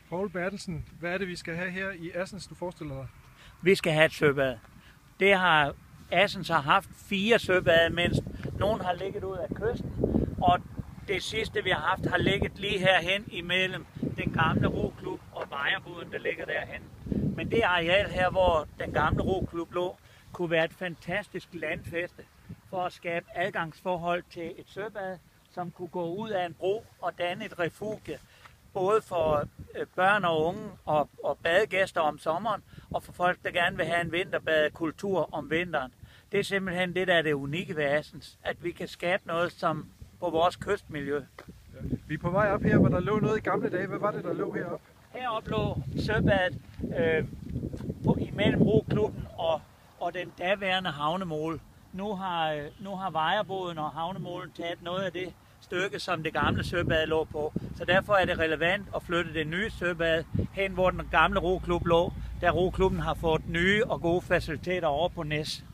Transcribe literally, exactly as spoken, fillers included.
Poul Bertelsen, hvad er det, vi skal have her i Assens, du forestiller dig? Vi skal have et søbad. Det har Assens har haft fire søbade, mens nogen har ligget ud af kysten, og det sidste, vi har haft, har ligget lige herhen imellem den gamle roklub og Vejerbåden, der ligger derhen. Men det areal her, hvor den gamle roklub lå, kunne være et fantastisk landfæste for at skabe adgangsforhold til et søbad, som kunne gå ud af en bro og danne et refugie, både for børn og unge og, og badegæster om sommeren, og for folk, der gerne vil have en vinterbadekultur om vinteren. Det er simpelthen det, der er det unikke ved Assens, at vi kan skabe noget som på vores kystmiljø. Ja. Vi er på vej op her, hvor der lå noget i gamle dage. Hvad var det, der lå heroppe? Heroppe lå søbadet øh, på, imellem roklubben og, og den daværende havnemål. Nu har, øh, nu har Vejerbåden og havnemålen taget noget af det stykke, som det gamle søbad lå på. Så derfor er det relevant at flytte det nye søbad hen, hvor den gamle roklub lå, da roklubben har fået nye og gode faciliteter over på Næs.